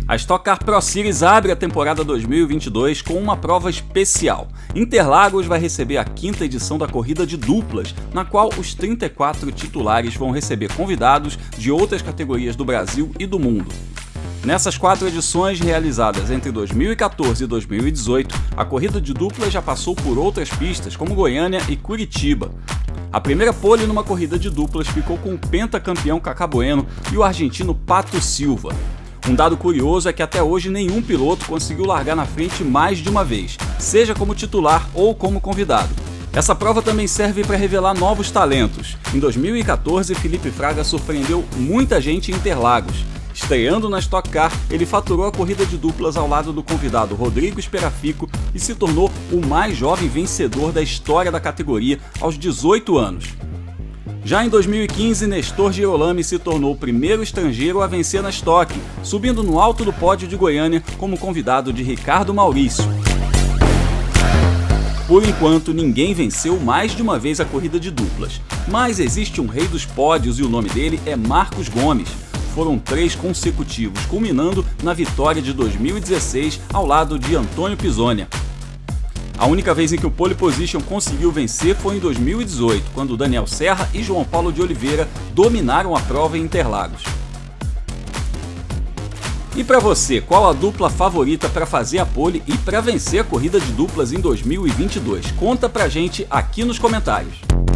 A Stock Car Pro Series abre a temporada 2022 com uma prova especial. Interlagos vai receber a 5ª edição da corrida de duplas, na qual os 34 titulares vão receber convidados de outras categorias do Brasil e do mundo. Nessas 4 edições realizadas entre 2014 e 2018, a corrida de duplas já passou por outras pistas como Goiânia e Curitiba. A primeira pole numa corrida de duplas ficou com o pentacampeão Cacá Bueno e o argentino Pato Silva. Um dado curioso é que até hoje nenhum piloto conseguiu largar na frente mais de uma vez, seja como titular ou como convidado. Essa prova também serve para revelar novos talentos. Em 2014, Felipe Fraga surpreendeu muita gente em Interlagos. Estreando na Stock Car, ele faturou a corrida de duplas ao lado do convidado Rodrigo Esperafico e se tornou o mais jovem vencedor da história da categoria aos 18 anos. Já em 2015, Nestor Girolami se tornou o primeiro estrangeiro a vencer na Stock, subindo no alto do pódio de Goiânia como convidado de Ricardo Maurício. Por enquanto, ninguém venceu mais de uma vez a corrida de duplas, mas existe um rei dos pódios e o nome dele é Marcos Gomes. Foram 3 consecutivos, culminando na vitória de 2016 ao lado de Antônio Pisonia. A única vez em que o pole position conseguiu vencer foi em 2018, quando Daniel Serra e João Paulo de Oliveira dominaram a prova em Interlagos. E para você, qual a dupla favorita para fazer a pole e para vencer a corrida de duplas em 2022? Conta pra gente aqui nos comentários.